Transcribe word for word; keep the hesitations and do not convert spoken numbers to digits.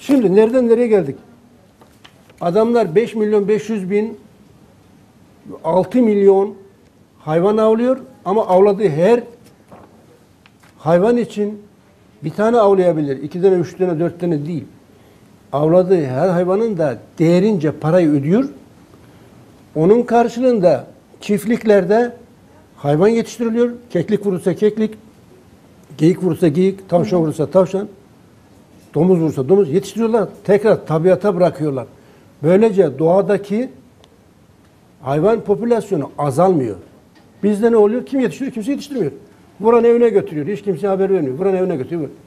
Şimdi nereden nereye geldik? Adamlar beş milyon beş yüz bin, altı milyon hayvan avlıyor ama avladığı her hayvan için bir tane avlayabilir. İki tane, üç tane, dört tane değil. Avladığı her hayvanın da değerince parayı ödüyor. Onun karşılığında çiftliklerde hayvan yetiştiriliyor. Keklik vurursa keklik, geyik vurursa geyik, tavşan vurursa tavşan, domuz vurursa domuz yetiştiriyorlar. Tekrar tabiata bırakıyorlar. Böylece doğadaki hayvan popülasyonu azalmıyor. Bizde ne oluyor? Kim yetiştiriyor? Kimse yetiştirmiyor. Vuran evine götürüyor. Hiç kimseye haber vermiyor. Vuran evine götürüyor.